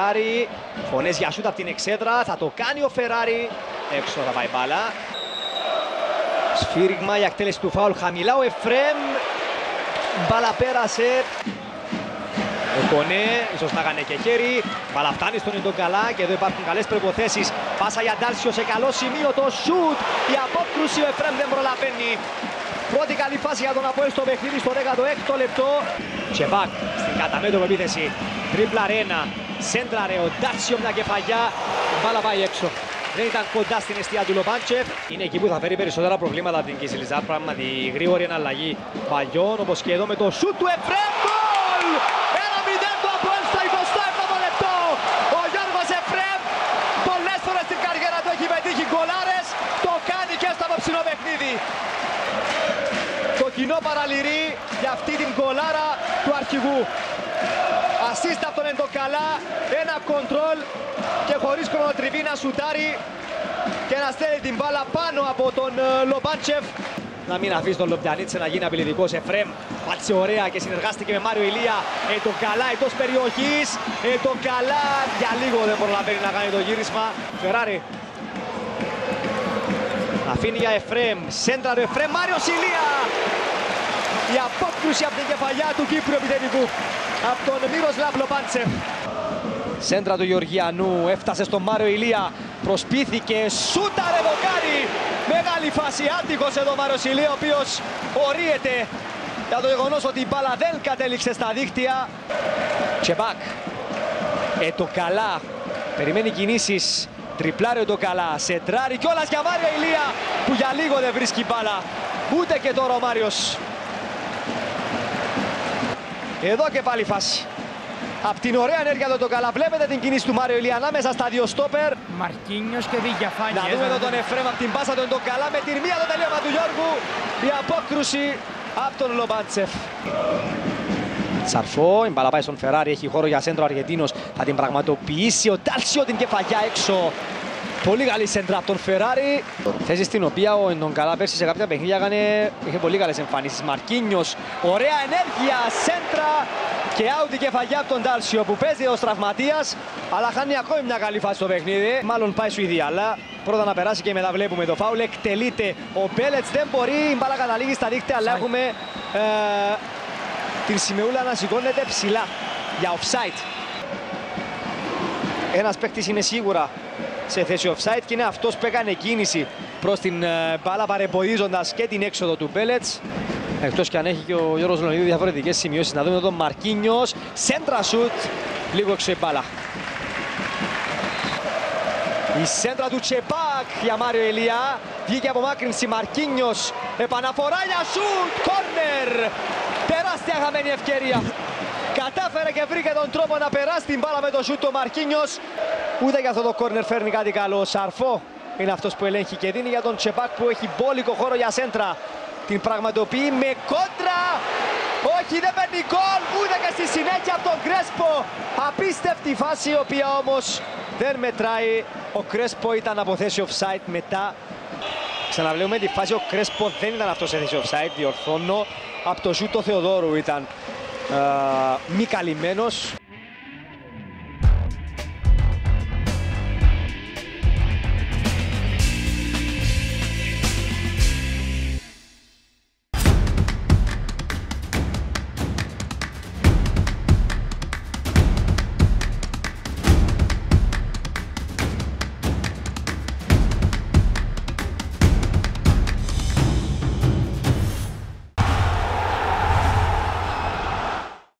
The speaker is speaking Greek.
Φεράρι. Φωνές για σούτ από την εξέδρα. Θα το κάνει ο Φεράρι. Έξω θα πάει μπάλα. Σφύριγμα για εκτέλεση του φάουλ. Χαμηλά ο Εφρέμ. Μπάλα πέρασε. Ο Κονέ, ίσως να έκανε και χέρι. Μπάλα φτάνει στον Εντογκαλά και εδώ υπάρχουν καλές προϋποθέσεις. Πάσα για Ντάλσιο σε καλό σημείο. Το σούτ. Η απόκρουση ο Εφρέμ δεν προλαβαίνει. Πρώτη καλή φάση για τον Αποέλ στο παιχνίδι στο 16ο λεπτό. Τσεπάκ στην καταμέτωπη επίθεση. Τρίπλα Ρένα. Σέντραρε ο Ντάλσιο μια κεφαλιά. Μπάλα πάει έξω. Δεν ήταν κοντά στην αιστεία του Λομπάντσεφ. Είναι εκεί που θα φέρει περισσότερα προβλήματα από την Κισιλιζάρ. Πράγματι γρήγορη εναλλαγή παλιών. Όπως και εδώ με το σούτ του Εφρέμ. Γκολ! 1-0 του Αποέλ στο 27ο λεπτό. Ο Γιώργος Εφρέμ πολλές φορές στην καριέρα του έχει πετύχει γκολάρες. Το κάνει και στο απόψινο παιχνίδι. Το κοινό παραλυρεί για αυτή την γκολάρα του αρχηγού. Ασίστ από τον Εντοκαλά, ένα κοντρόλ και χωρίς χρονοτριβή να σουτάρει και να στέλνει την μπάλα πάνω από τον Λομπάντσεφ. Να μην αφήσει τον Λομπιανίτσε να γίνει απειλητικός. Εφρέμ πάτησε ωραία και συνεργάστηκε με Μάριο Ηλία. Εντοκαλά εντός περιοχής. Εντοκαλά για λίγο δεν προλαβαίνει να κάνει το γύρισμα. Φεράρι αφήνει για Εφρέμ. Σέντρα του Εφρέμ. Μάριος Ηλία. Η απόκρουση από την κεφαλιά του Κύπρου επιθετικού. Από τον Μύροσλαβ Λομπάντσεφ. Σέντρα του Γεωργιανού. Έφτασε στον Μάριο Ηλία. Προσπίθηκε. Σούταρε δοκάρι. Μεγάλη φάση. Άτυχος εδώ ο Μάριος Ηλία, ο οποίος ορίεται για το γεγονός ότι η μπάλα δεν κατέληξε στα δίχτυα. Τσεπάκ. Εντοκαλά. Περιμένει κινήσεις. Τριπλάρει ο Εντοκαλά. Σεντράρει κιόλας για Μάριο Ηλία που για λίγο δεν βρίσκει μπάλα. Ούτε και τώρα ο Μάριος. Εδώ και πάλι φάση. Απ' την ωραία ενέργεια του Εντοκαλά βλέπετε την κίνηση του Μάριο Ηλία ανάμεσα στα δύο στόπερ. Μαρκίνιος και Βηγιαφάνιες. Να δούμε εδώ τον Εφρέμ από την πάσα του Εντοκαλά με την μία το τελείωμα του Γιώργου. Η απόκρουση από τον Λομπάντσεφ. Σαρφό, η μπάλα πάει στον Φεράρι, έχει χώρο για σέντρο ο Αργεντίνος. Θα την πραγματοποιήσει ο Ντάλσιο, την κεφαλιά έξω. Πολύ καλή σέντρα από τον Φεράρι. Θέση στην οποία ο Εντογκαλά πέρσι σε κάποια παιχνίδια είχε πολύ καλές εμφανίσεις. Μαρκίνιος, ωραία ενέργεια, σέντρα και out η κεφαλιά από τον Ντάλσιο που παίζει ως τραυματίας. Αλλά χάνει ακόμη μια καλή φάση στο παιχνίδι. Μάλλον πάει Σουηδία, αλλά πρώτα να περάσει και μετά βλέπουμε το φάουλ. Εκτελείται ο Μπέλετς, δεν μπορεί, η μπάλα καταλήγει στα δίχτυα, αλλά έχουμε την σημεούλα να σηκώνεται ψηλά για offside. Ένας παίκτης είναι σίγουρα σε θέση offside και είναι αυτός που έκανε κίνηση προς την μπάλα παρεμποδίζοντας και την έξοδο του Μπέλετς. Εκτός και αν έχει και ο Γιώργος Λονίδη διαφορετικές σημειώσεις. Να δούμε εδώ τον Μαρκίνιος. Σέντρα σουτ. Λίγο έξω η μπάλα. Η σέντρα του Τσεπάκ για Μάριο Ηλία. Βγήκε από μάκρυνση Μαρκίνιος. Επαναφορά για σουτ. Κόρνερ. Τεράστια χαμένη ευκαιρία. Κατάφερε και βρήκε τον τρόπο να περάσει την μπάλα με το σουτ το Μαρκίνιος. Ούτε για αυτό το κόρνερ φέρνει κάτι καλό. Ο Σαρφό είναι αυτός που ελέγχει και δίνει για τον Τσεπάκ που έχει μπόλικο χώρο για σέντρα. Την πραγματοποιεί με κόντρα. Όχι, δεν παίρνει γκολ. Ούτε και στη συνέχεια από τον Κρέσπο. Απίστευτη φάση, η οποία όμως δεν μετράει. Ο Κρέσπο ήταν από θέση offside μετά. Ξαναβλέπουμε τη φάση. Ο Κρέσπο δεν ήταν αυτό σε θέση offside. Διορθώνω. Από το σούτ του Θεοδόρου ήταν μη καλυμμένος.